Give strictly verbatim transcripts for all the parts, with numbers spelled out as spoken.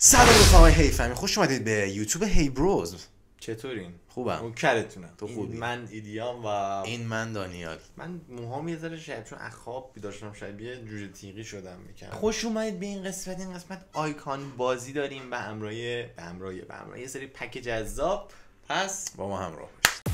سلام رفقای هیفمی، خوش اومدید به یوتیوب هی بروز. چطورین؟ خوبم. اون کرتونم. تو خوبی؟ من ایدیام و این من دانیال. من موهام یه ذره شب چون اخاب بیداشتم شبیه جوجه تیغی شدم میکنم. خوش اومدید به این قسمت. این قسمت آیکان بازی داریم به همراه به همراه به همراه یه سری پک جذاب. پس با ما همراه باشید.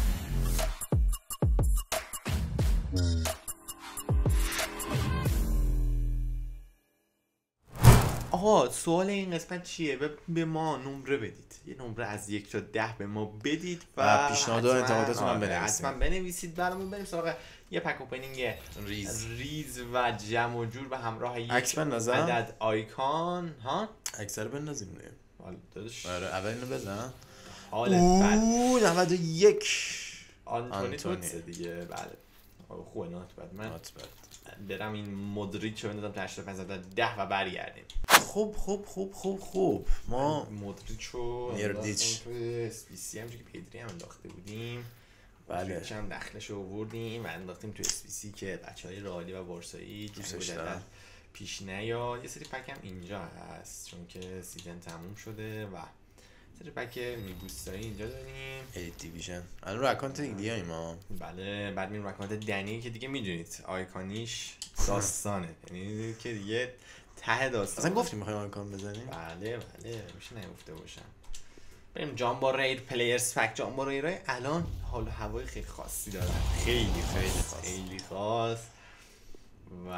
آقا سوال این قسمت چیه؟ به ما نمره بدید، یه نمره از یک تا ده به ما بدید و, و پیشنهاد و انتقاداتون هم بنویسید. حتما بنویسید برامون. بریم سراغ یه پک اوپنینگ ریز ریز و جمع و جور به همراه یک عکس بندازم؟ عدد آیکان. ها عکس رو بندازیم دیگه. حالا داداش آره اول اینو بزن. حالت بد. اوه نود و یک آنتونی توتسه دیگه. بله خوبه. نات بد. من نات بد. برم این مودریچ رو بندازم تا هشتاد و پنج ده و برگردیم. خوب خوب خوب خوب خوب ما مودریچ رو نیردیچ توی اسپیسی همونجوری که پیدری هم انداخته بودیم. بله هم دخلش رو آوردیم و انداختیم تو اسپیسی که بچه های رالی و بارسایی دوستش دارن پیش نیاد. یه سری پک هم اینجا هست چون که سیزن تموم شده و سری پک میگوستایی اینجا داریم. ایلیت دیویژن. الان رو اکانت ایلیاییم ما. بله بعد میریم اکانت دنی که دیگه میدونید آیکانیش داستانه، یعنی که دیگه ته داستان. اصلا گفتیم میخوایم آیکان بزنیم. بله بله میشه نگفته باشم. بریم جامبو ریر پلیرز پک. جامبو ریرای الان حال و هوای خیلی خاصی دارن، خیلی خیلی خاص خیلی خاص و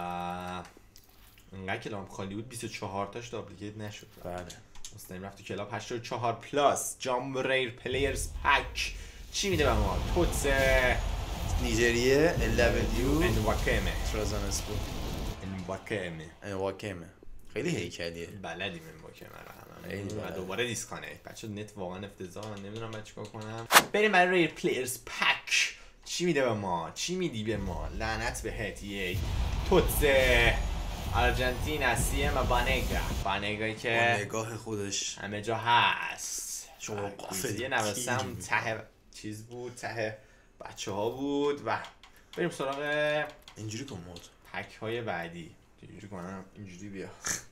انقدر کلام خالی بود بیست و چهار تاش دابلیکیت نشد. بله مستقیم رفت تو کلاب هشتاد و چهار پلاس. جامبو ریر پلیرز پک چی میده به ما؟ توتس نیجریه الدبلیو انواکمه ترازانسپور انواکمه انواکمه خیلی هیکلیه. بلدیم انواکمه رو خیلی و دوباره دیسکانکت. بچه نت واقعا افتضاح. من نمیدونم بعد چیکار کنم. بریم برای ریر پلیرز پک چی میده به ما؟ چی میدی به ما؟ لعنت بهت. یک توتس آرژانتین سی ام بانگا. بانگایی که نگاه خودش همه جا هست. شما قافلی یه نوستم ته چیز بود، ته بچه ها بود. و بریم سراغ اینجوری کن مود پک های بعدی. اینجوری کنم اینجوری بیا.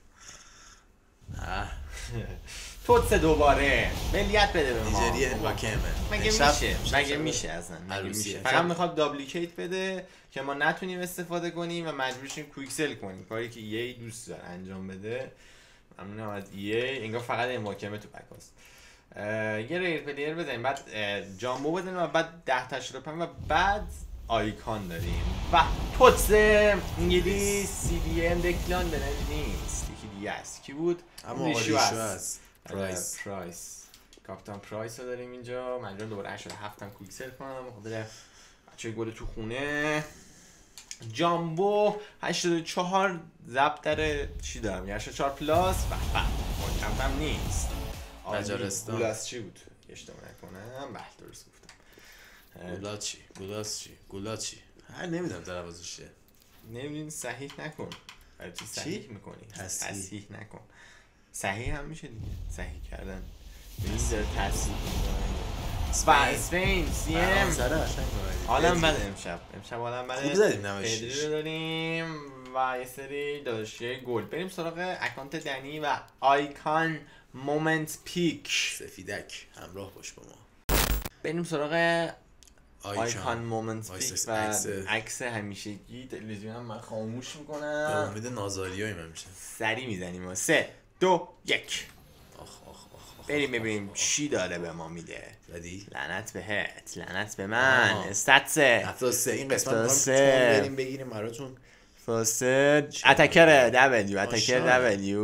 توتس دوباره ملیت بده به ما. نیجریه انواکمه. مگه میشه؟ مگه میشه اصلا؟ مگه میشه؟ فقط میخواد دابلیکیت بده که ما نتونیم استفاده کنیم و مجبور شیم کویکسل کنیم، کاری که ای دوست داره انجام بده. ممنونم از ای. انگار فقط انواکمه تو پک هست. یه ریر پلیر بزنیم، بعد جامبو بزنیم و بعد ده تا شروع و بعد آیکان داریم و توتس انگلیس سی دی ام دکلان بنر نیست. یکی دیگه است. کی بود؟ اما ریشو هست. پرایس پرایس کاپیتان پرایس رو داریم اینجا. من دوباره هشتاد و هفت هم کویکسل کنم خاطر بچه گل تو خونه. جامبو هشتاد و چهار ضبط داره. چی دارم؟ هشتاد و چهار پلاس و کمپ هم نیست. مجارستان. گولاس چی بود؟ اشتباه نکنم. بله درست گفتم. گولاچی گولاس چی گولاس چی هر نمیدونم دروازش چیه. نمیدونی صحیح نکن. چی صحیح میکنی؟ تصحیح نکن. صحیح هم میشه دیگه. صحیح کردن میذاره تصحیح و اسپین سی ام. حالم بده امشب. امشب حالم بده. خوب زدیم نود و شش. پیدری رو داریم و یه سری داداشی گل. بریم سراغ اکانت دنی و آیکان مومنت پیک. سفیدک همراه باش با ما. بریم سراغ آیکان مومنت پیک و عکس همیشگی. تلویزیون هم من خاموش میکنم. به امید نازاریاییم همیشه. سری میزنیم. سه دو یک. آخ آخ آخ. بریم ببینیم چی داره به ما میده. زدی؟ لعنت بهت. لعنت به من. استات سه. هفتاد و سه. این قسمت می‌خوایم بریم بگیریم براتون. فاسد اتکر دبلیو. اتکر دبلیو.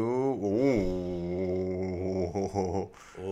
اوه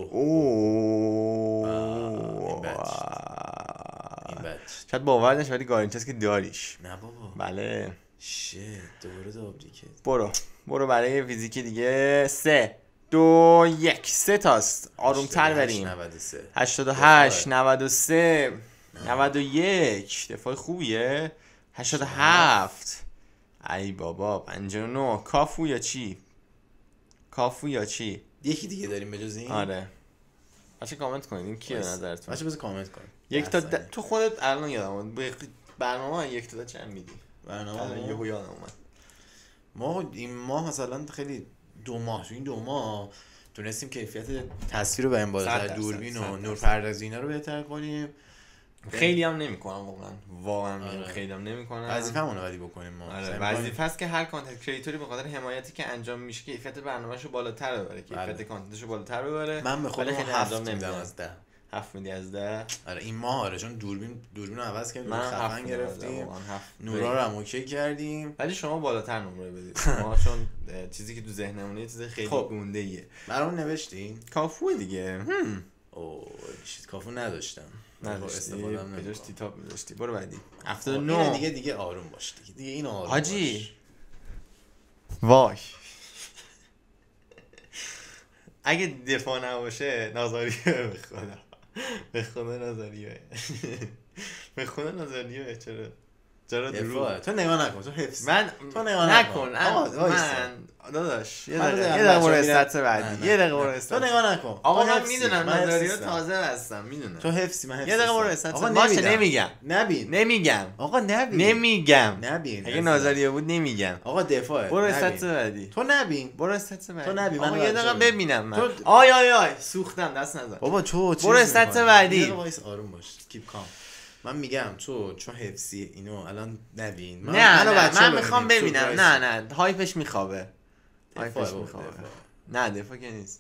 شاید باور نشه ولی گارینچس که داریش. نه بابا. بله. شت دوباره دابلیکیت. برو برو برای فیزیکی دیگه. سه دو یک. سه تاست. آروم تر بریم. هشتاد و هشت نود و سه نود و یک. دفاع خوبیه. هشتاد و هفت. ای بابا. پنجاه و نه. کافو یا چی؟ کافو یا چی؟ یکی دیگه داریم بجز این؟ آره. بچه کامنت کنید این کیه نظرتون؟ بچه بذار کامنت کن. یک تا د... تو خودت الان یادم اومد برنامه یک تا چند میدی؟ برنامه یهو یادم اومد. ما این ماه مثلا خیلی دو ماه تو این دو ماه تونستیم کیفیت تصویر رو بریم بالاتر، دوربین و نورپردازی اینا رو بهتر کنیم. خیلی هم نمی‌کنم واقعا واقعا آره. خیلی هم نمی‌کنم. وظیفه‌مون رو ولی بکنیم ما. آره. وظیفه است که هر کانتنت کریئتوری به خاطر حمایتی که انجام میشه کیفیت برنامه‌شو بالاتر ببره، کیفیت کانتنتشو بالاتر ببره. من به خودم هفت میدم از ده. هفت میدی از ده؟ آره این ماه آره، چون دوربین دوربین رو عوض کردیم، خفن گرفتیم، نورا رو هم اوکی کردیم. ولی شما بالاتر نمره بدید. ما چون چیزی که تو ذهنمونه یه چیز خیلی گنده ایه. برام نوشتین؟ کافو دیگه. اوه چیز کافو نداشتم. استفاده هم نداشتی تاپ می‌ذاشتی. برو بعدی. هفتاد و نه نه دیگه دیگه آروم باش دیگه. دیگه این آروم حاجی. وای. اگه دفاع نباشه نازاریه به خدا. به خدا نازاریه. به خدا نازاریه چرا؟ چرا دروغ؟ تو نگاه نکن، تو حفظ. من تو نگاه نکن. من داداش یه دقیقه یه دقیقه برو استات بعدی. یه دقیقه برو استات. تو نگاه نکن. آقا من میدونم نازاریه تازه هستم، میدونم. تو حفظی من حفظ. یه دقیقه برو استات. باشه نمیگم. نبین. نمیگم. آقا نبین. نمیگم. نبین. اگه نازاریه بود نمیگم. آقا دفاعه. برو استات بعدی. تو نبین. برو استات بعدی. تو نبین. من یه دقیقه ببینم من. آی آی آی سوختم دست نزن. بابا تو برو استات بعدی. یه دقیقه وایس آروم باش. کیپ کام. من میگم تو چون حفظی اینو الان نبین. من نه نه من میخوام ببینم. نه نه هایپش میخوابه. هایپش میخوابه. نه دفاع که نیست.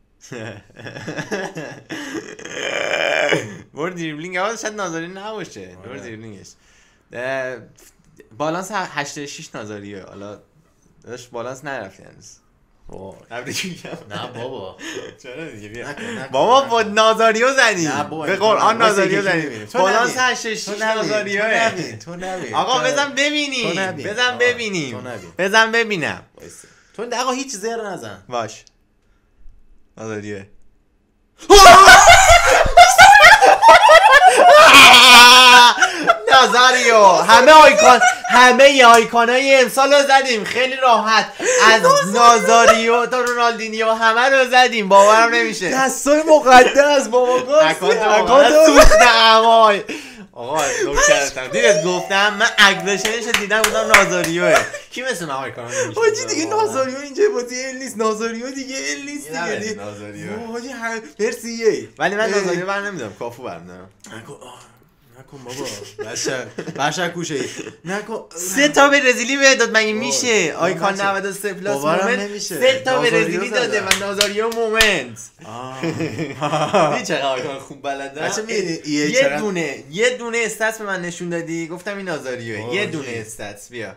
برو دریبلینگ اول شاید نازاری نباشه. برو دریبلینگش. بالانس هشتاد و شش نازاریه. حالا داش بالانس نرفت هنوز. تبریک میگم. نه بابا چرا دیگه بیا بابا با نازاریو زدیم به قرآن نازاریو زدیم بالانس هشتاد و شش نازاریو تو نبین آقا بزن ببینی بزن ببینیم بزن ببینم تو آقا هیچ زر نزن باش نازاریو نازاریو همه آیکون همه آیکونای امسال رو زدیم خیلی راحت از نازاریو تا رونالدینیو همه رو زدیم باورم نمیشه دستای مقدس بابا گفت اکانت سوخت اعمال آقا نوکرتم دیدت گفتم من اگریشنش دیدم بودم نازاریوه کی مثل من آیکون نمیشه حاجی دیگه نازاریو اینجا بازی ال نیست نازاریو دیگه ال نیست دیگه نازاریو حاجی مرسی ولی من نازاریو بر نمیدم کافو بر نمیدم نکن بابا بشر بشر کوشه نکن سه تا برزیلی به داد مگه میشه آیکون نود و سه پلاس مومنت سه تا برزیلی داده و نازاریو مومنت دیدی چقدر آیکون خوب بلده یه دونه یه دونه استاتس به من نشون دادی گفتم این نازاریوه یه دونه استاتس بیا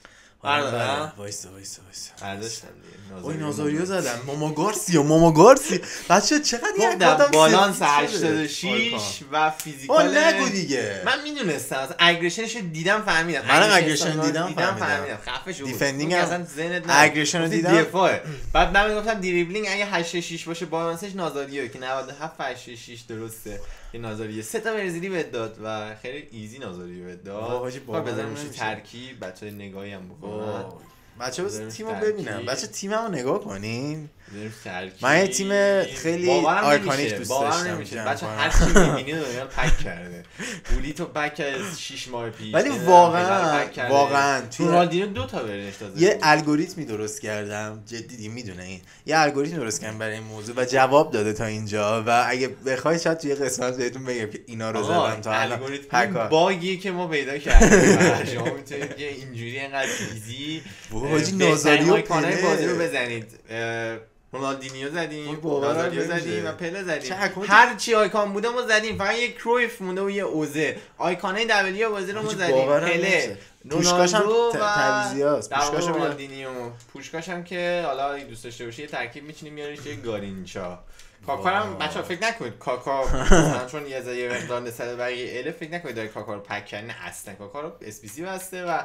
بردارم وایسا وایسا وایسا برداشتم اوه نازاریو زدم ماما گارسیا ماما گارسی بچه چقدر یک کاتم بالانس هشتاد و شش و فیزیکال نگو دیگه من میدونستم اصلا اگریشنش دیدم فهمیدم من اگریشن دیدم فهمیدم خفه شو دیفندینگ اصلا ذهنت نه اگریشن دیدم دفاع بعد من میگفتم دریبلینگ اگه هشتاد و شش باشه بالانسش نازاریو که نود و هفت هشتاد و شش درسته که نازاریو سه تا برزیلی بهت داد و خیلی ایزی نازاریو بهت داد بعد بزنیم ترکیب بچه‌ها نگاهی هم بکنن بچه بس تیمو ببینم بچه تیممو نگاه کنین من یه تیم خیلی آیکونیک دوست داشتم بچه هر چی میبینی دنیا پک کرده بولی تو پک از شش ماه پیش ولی واقعا واقعا رونالدینو دو تا برنش داده یه الگوریتمی درست کردم جدی میدونه این یه الگوریتم درست کردم برای این موضوع و جواب داده تا اینجا و اگه بخوای شاید توی قسمت بهتون بگم که اینا رو زدم تا الان الگوریتم باگی که ما پیدا کردیم شما میتونید که اینجوری اینقدر ایزی حاجی نازاریو پله بازی رو بزنید رونالدینیو زدیم نازاریو زدیم و پله زدیم هر چی آیکون بوده ما زدیم فقط یه کرویف مونده و یه اوزه آیکونای دبلیو بازی رو ما زدیم پله پوشکاش هم تعویضیاست پوشکاش رونالدینیو پوشکاش هم که حالا دوست داشته باشی یه ترکیب میچینیم میاریش یه گارینچا کاکا هم بچه‌ها فکر نکنید کاکا مثلا چون یه زایه مقدار نسبت به بقیه اله فکر نکنید داره کاکا رو پک کردن اصلا کاکا رو اس پی سی بسته و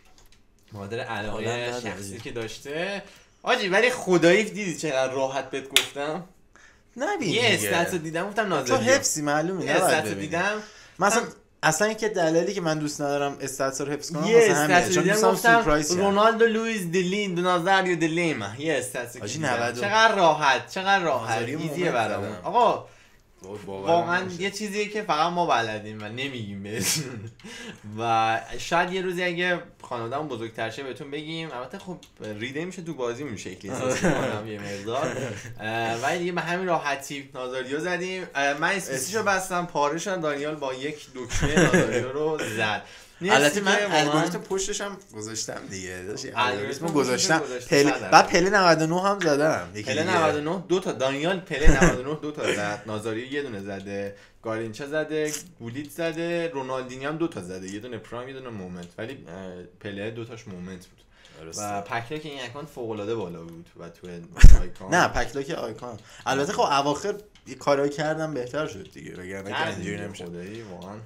مادر علاقه شخصی که داشته آجی ولی خدایی دیدی چقدر راحت بهت گفتم نبین یه استاتو دیدم گفتم نازاریو تو حفظی معلومه یه استاتو دیدم مثلا اصلا اینکه دلیلی که من دوست ندارم استاتس رو حفظ کنم یه استاتو دیدم گفتم رونالدو لوئیس دلین نازاریو دلیما یه استاتو چقدر راحت چقدر راحت ایزیه برام آقا واقعا یه چیزیه که فقط ما بلدیم و نمیگیم بهتون و شاید یه روزی اگه خانواده‌مون بزرگتر شه بهتون بگیم. البته خب ریده میشه تو بازی اون شکلی احساس می‌کنم یه مقدار، ولی دیگه به همین راحتی نازاریو زدیم. من اسپیسیشو بستم، پاره شدم، دانیال با یک دکمه نازاریو رو زد. البته من الگوریتم پشتش هم گذاشتم دیگه، داشت الگوریتم گذاشتم. پله بعد پله نود و نه هم زدم. پله نود و نه دو تا، دانیال پله نود و نه دو تا زد، نازاریو یه دونه زده، گارینچا زده، گولیت زده، رونالدینیو هم دو تا زده، یه دونه پرایم یه دونه مومنت، ولی پله دو تاش مومنت بود. و پکلاک این اکانت فوق العاده بالا بود و تو آیکون نه پکلاک آیکون البته خب اواخر یه کارایی کردم بهتر شد دیگه، وگرنه که اینجوری نمیشه. خدایی واقعا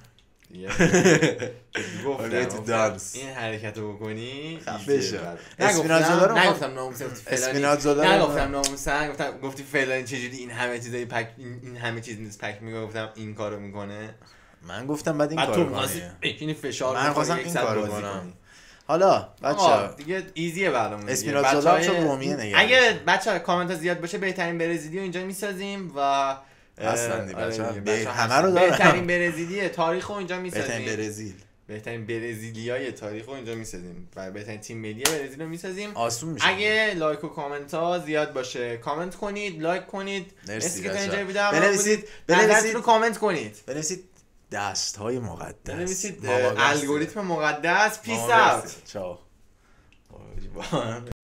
گفتم این حرکتو بکنی خفه شو. اسپینازولا رو نگفتم ناموسن، اسپینازولا نگفتم ناموسن، گفتم گفتی فلان چجوری این همه چیزای پک این همه چیز نیست پک میگه، گفتم این کارو میکنه. من گفتم بعد این کارو کنی، این فشار من خواستم این کارو کنم. حالا بچه‌ها دیگه ایزیه برامون. اسپینازولا چون رومیه نگه. اگه بچه‌ها کامنت زیاد باشه بهترین برزیلیو اینجا میسازیم و اصلا دی بچه‌ها همه رو دارن. بهترین برزیلی تاریخو اینجا میسازیم. بهترین برزیل بهترین برزیلیای تاریخو اینجا میسازیم و بهترین تیم ملی برزیل رو میسازیم. آسون میشه. اگه لایک و کامنت ها زیاد باشه کامنت کنید، لایک کنید، مرسی که تا اینجا بودم بنویسید، بنویسید رو کامنت کنید، بنویسید دست های مقدس، بنویسید الگوریتم مقدس. پیس اوت. چاو.